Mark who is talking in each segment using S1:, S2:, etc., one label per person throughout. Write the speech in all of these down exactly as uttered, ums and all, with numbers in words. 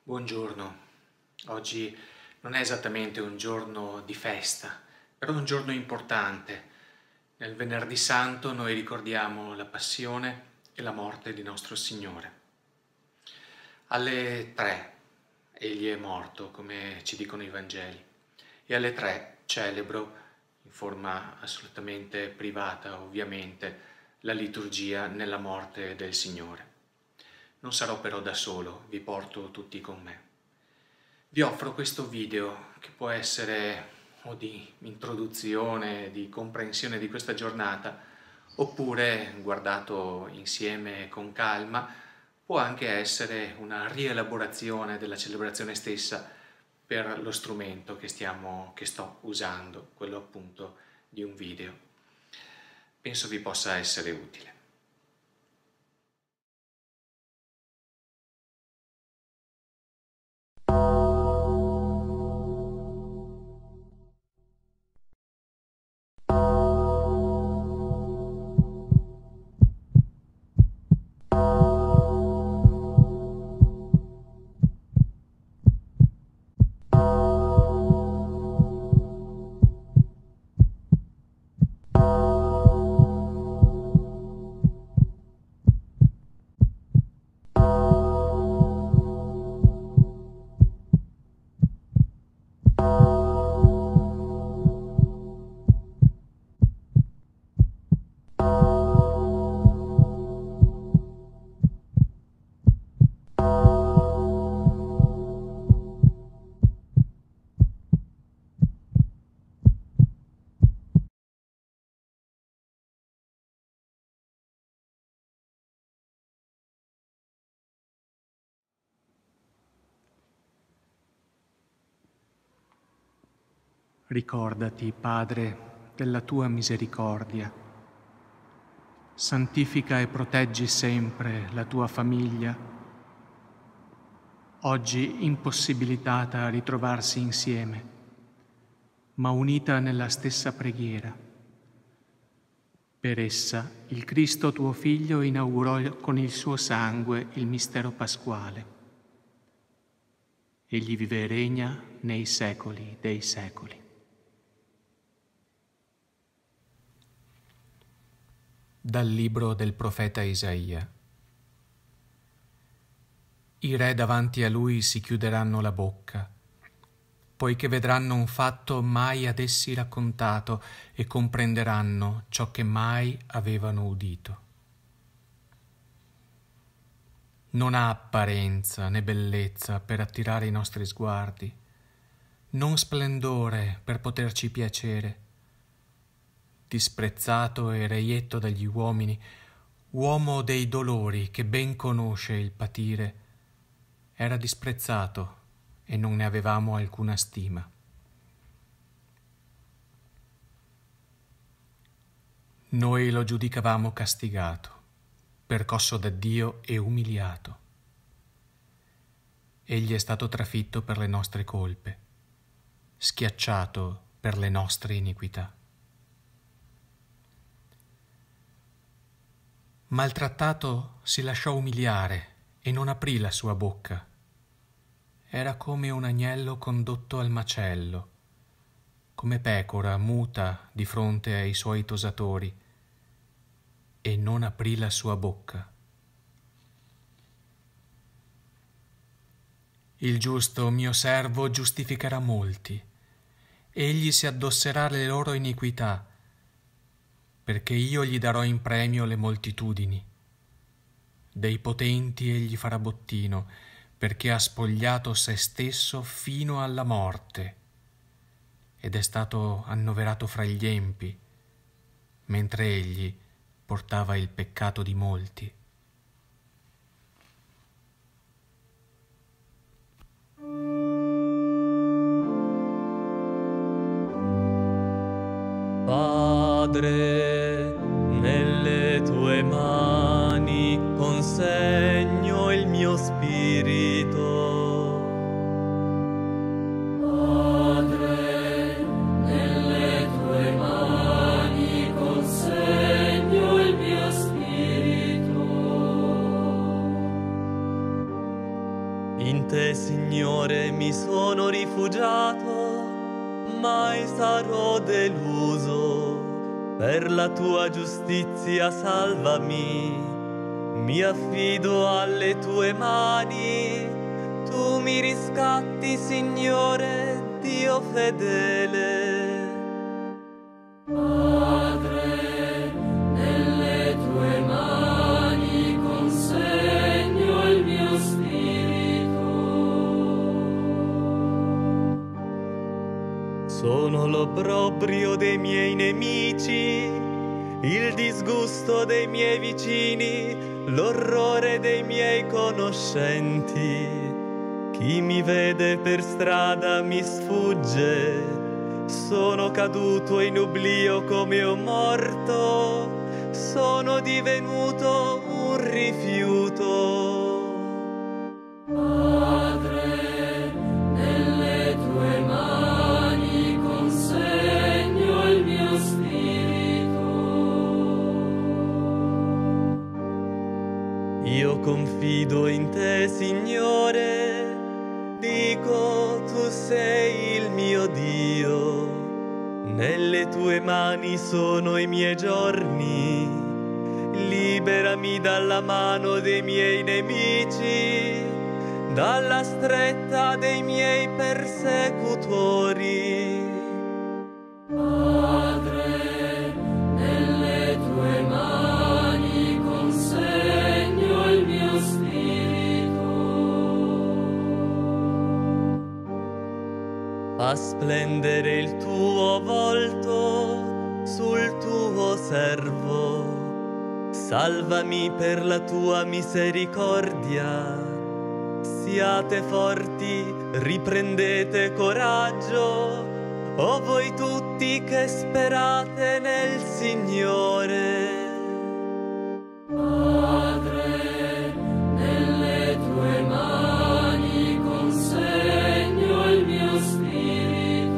S1: Buongiorno, oggi non è esattamente un giorno di festa, però è un giorno importante. Nel Venerdì Santo noi ricordiamo la passione e la morte di nostro Signore. Alle tre egli è morto, come ci dicono i Vangeli, e alle tre celebro, in forma assolutamente privata ovviamente, la liturgia nella morte del Signore. Non sarò però da solo, vi porto tutti con me. Vi offro questo video che può essere o di introduzione, di comprensione di questa giornata, oppure, guardato insieme con calma, può anche essere una rielaborazione della celebrazione stessa per lo strumento che, stiamo, che sto usando, quello appunto di un video. Penso vi possa essere utile. Ricordati, Padre, della tua misericordia. Santifica e proteggi sempre la tua famiglia, oggi impossibilitata a ritrovarsi insieme, ma unita nella stessa preghiera. Per essa il Cristo tuo Figlio inaugurò con il suo sangue il mistero pasquale. Egli vive e regna nei secoli dei secoli. Dal libro del profeta Isaia. I re davanti a lui si chiuderanno la bocca, poiché vedranno un fatto mai ad essi raccontato e comprenderanno ciò che mai avevano udito. Non ha apparenza né bellezza per attirare i nostri sguardi, non splendore per poterci piacere. Disprezzato e reietto dagli uomini, uomo dei dolori che ben conosce il patire, era disprezzato e non ne avevamo alcuna stima. Noi lo giudicavamo castigato, percosso da Dio e umiliato. Egli è stato trafitto per le nostre colpe, schiacciato per le nostre iniquità. Maltrattato si lasciò umiliare e non aprì la sua bocca. Era come un agnello condotto al macello, come pecora muta di fronte ai suoi tosatori, e non aprì la sua bocca. Il giusto mio servo giustificherà molti, egli si addosserà le loro iniquità, perché io gli darò in premio le moltitudini. Dei potenti egli farà bottino, perché ha spogliato se stesso fino alla morte, ed è stato annoverato fra gli empi, mentre egli portava il peccato di molti.
S2: Padre, nelle tue mani consegno il mio spirito.
S3: Padre, nelle tue mani consegno il mio spirito.
S2: In te, Signore, mi sono rifugiato, mai sarò deluso. Per la tua giustizia salvami, mi affido alle tue mani. Tu mi riscatti, Signore, Dio fedele.
S3: Padre, nelle tue mani consegno il mio spirito.
S2: Sono l'obbrobrio dei miei nemici, il disgusto dei miei vicini, l'orrore dei miei conoscenti. Chi mi vede per strada mi sfugge, sono caduto in oblio come un morto, sono divenuto un rifiuto.
S3: Padre, nelle tue mani consegno il mio spirito.
S2: Io confido in te, Signore, dico tu sei il mio Dio. Nelle tue mani sono i miei giorni, liberami dalla mano dei miei nemici, dalla stretta dei miei persecutori.
S3: Padre, nelle tue mani consegno il mio spirito.
S2: Fa splendere il tuo volto sul tuo servo, salvami per la tua misericordia. Siate forti, riprendete coraggio, o voi tutti che sperate nel Signore.
S3: Padre, nelle tue mani consegno il mio spirito.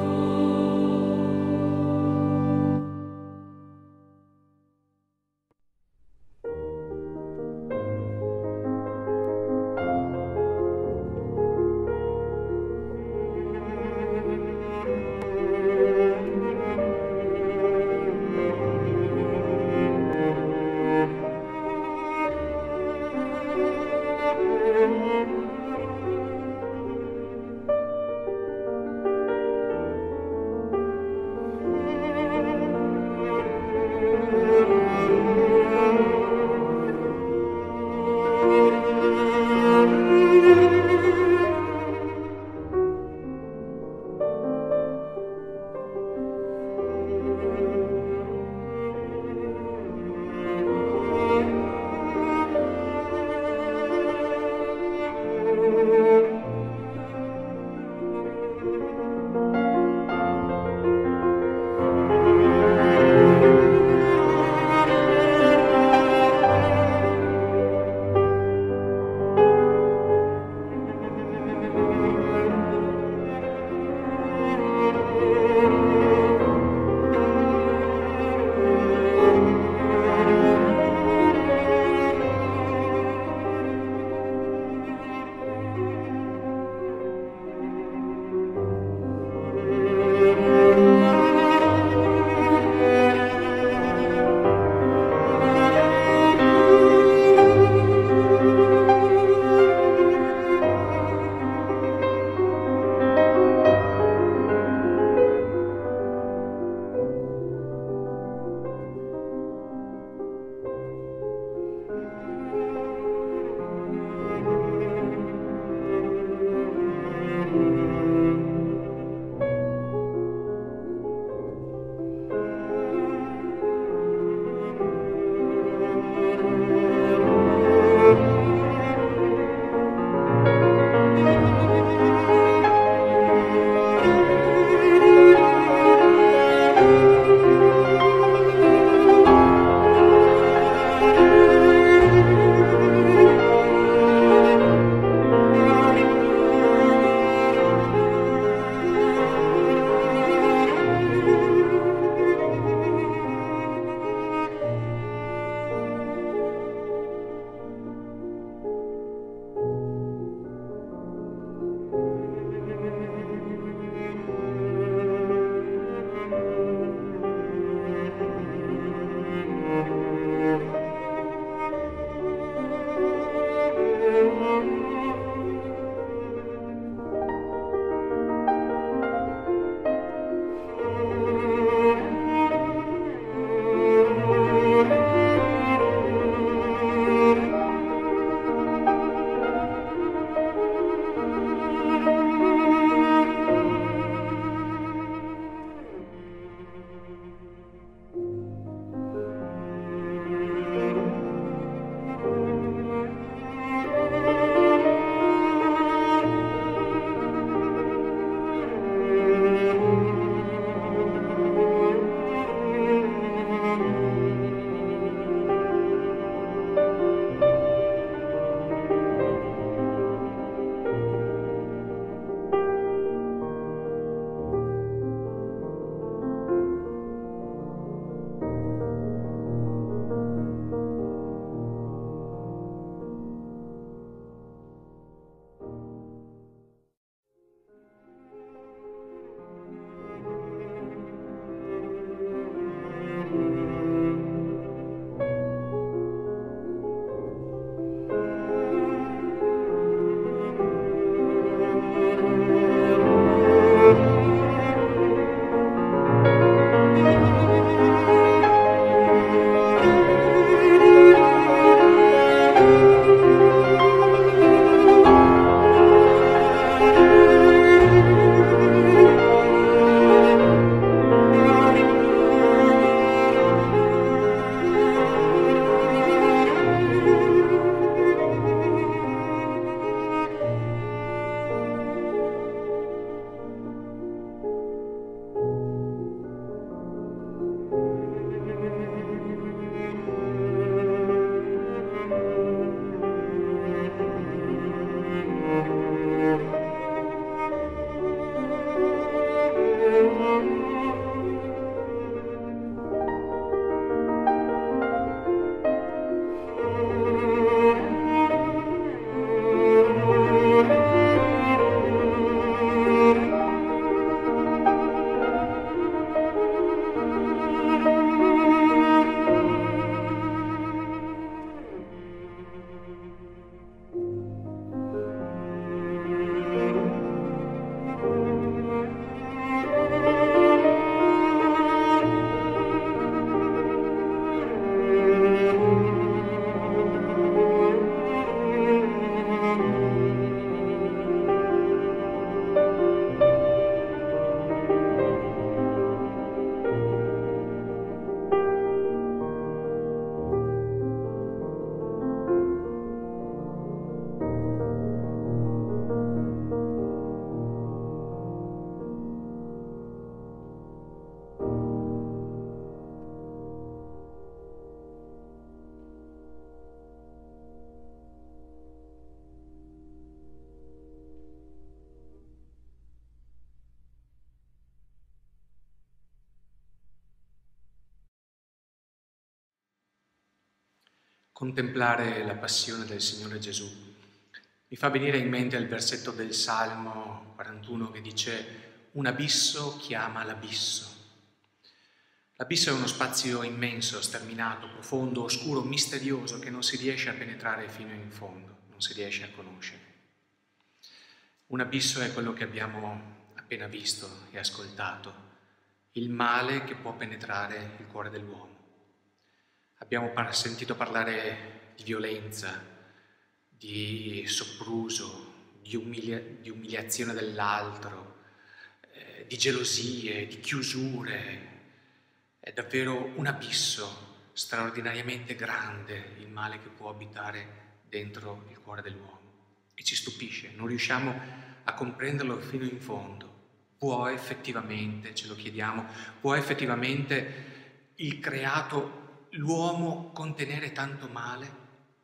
S1: contemplare la passione del Signore Gesù, mi fa venire in mente il versetto del Salmo quarantuno che dice: un abisso chiama l'abisso. L'abisso è uno spazio immenso, sterminato, profondo, oscuro, misterioso, che non si riesce a penetrare fino in fondo, non si riesce a conoscere. Un abisso è quello che abbiamo appena visto e ascoltato, il male che può penetrare il cuore dell'uomo. Abbiamo par- sentito parlare di violenza, di sopruso, di, umilia- di umiliazione dell'altro, eh, di gelosie, di chiusure. È davvero un abisso straordinariamente grande il male che può abitare dentro il cuore dell'uomo. E ci stupisce, non riusciamo a comprenderlo fino in fondo. Può effettivamente, ce lo chiediamo, può effettivamente il creato, l'uomo, contenere tanto male?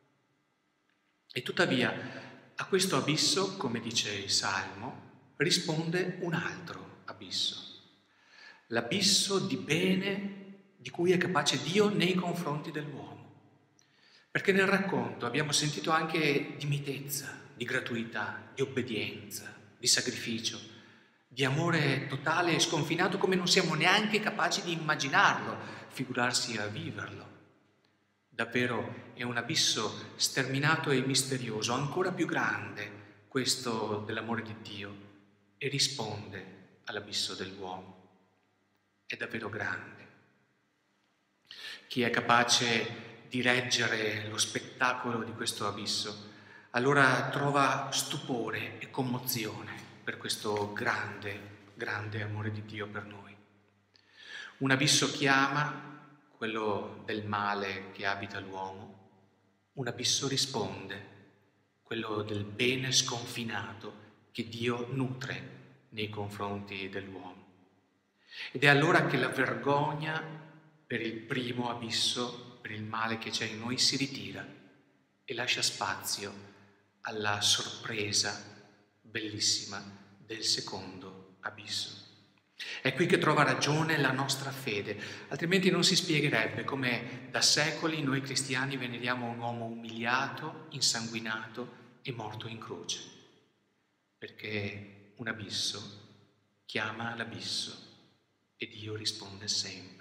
S1: E tuttavia a questo abisso, come dice il Salmo, risponde un altro abisso. L'abisso di bene di cui è capace Dio nei confronti dell'uomo. Perché nel racconto abbiamo sentito anche di mitezza, di gratuità, di obbedienza, di sacrificio, di amore totale e sconfinato come non siamo neanche capaci di immaginarlo, figurarsi a viverlo. Davvero è un abisso sterminato e misterioso, ancora più grande questo dell'amore di Dio, e risponde all'abisso dell'uomo. È davvero grande. Chi è capace di reggere lo spettacolo di questo abisso, allora trova stupore e commozione per questo grande, grande amore di Dio per noi. Un abisso chiama, quello del male che abita l'uomo, un abisso risponde, quello del bene sconfinato che Dio nutre nei confronti dell'uomo. Ed è allora che la vergogna per il primo abisso, per il male che c'è in noi, si ritira e lascia spazio alla sorpresa bellissima del secondo abisso. È qui che trova ragione la nostra fede, altrimenti non si spiegherebbe come da secoli noi cristiani veneriamo un uomo umiliato, insanguinato e morto in croce, perché un abisso chiama l'abisso e Dio risponde sempre.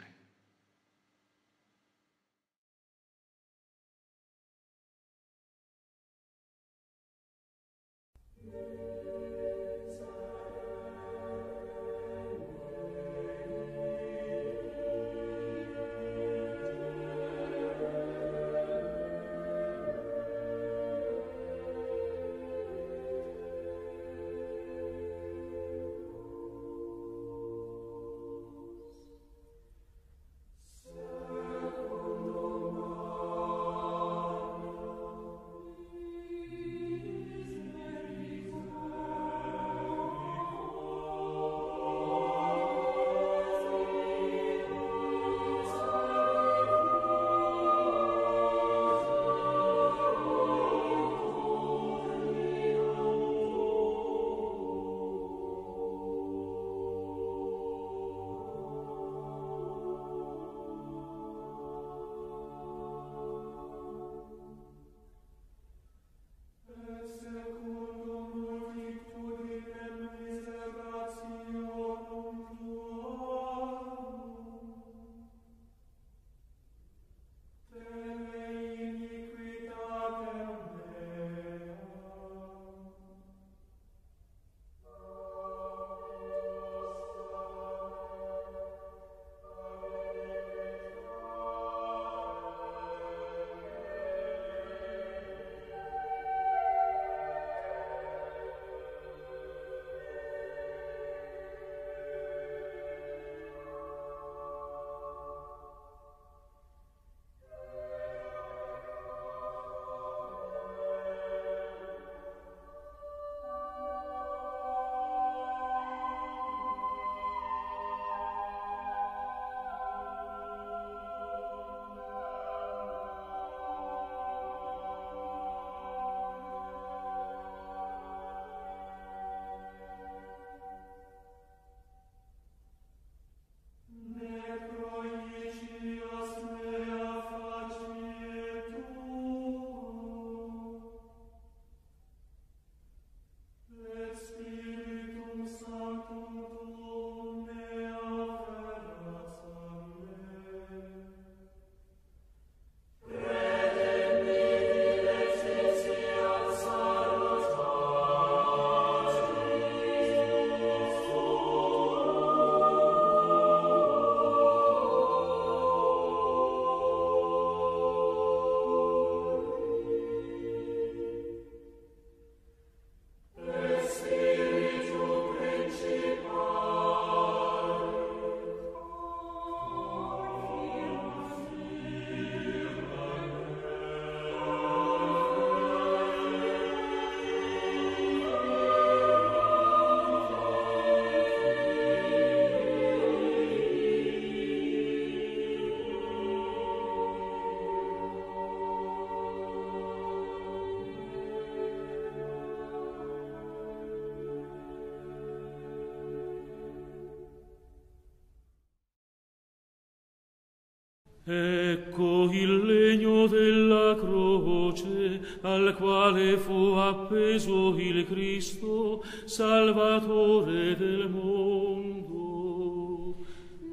S3: Ecco il legno della croce al quale fu appeso il Cristo, Salvatore del mondo.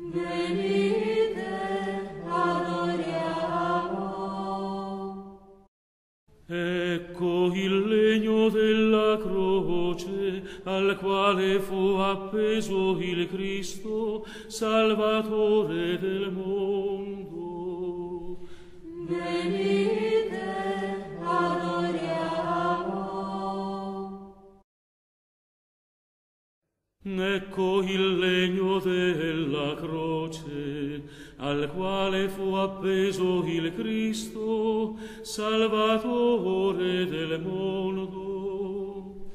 S4: Venite, adoriamo.
S3: Ecco il legno della croce al quale fu appeso il Cristo, Salvatore del mondo.
S4: Venite, adoriamo.
S3: Ecco il legno della croce al quale fu appeso il Cristo, Salvatore del mondo.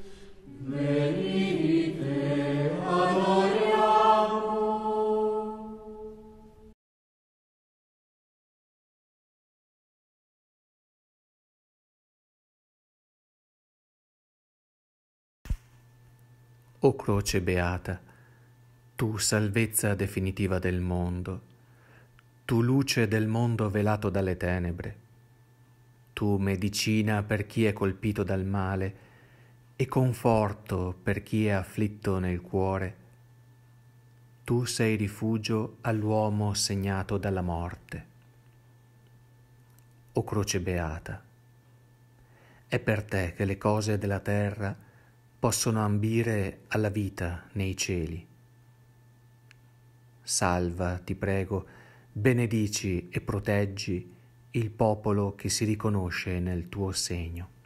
S4: Venite, adoriamo.
S1: O croce beata, tu salvezza definitiva del mondo, tu luce del mondo velato dalle tenebre, tu medicina per chi è colpito dal male e conforto per chi è afflitto nel cuore, tu sei rifugio all'uomo segnato dalla morte. O croce beata, è per te che le cose della terra possono ambire alla vita nei cieli. Salva, ti prego, benedici e proteggi il popolo che si riconosce nel tuo segno.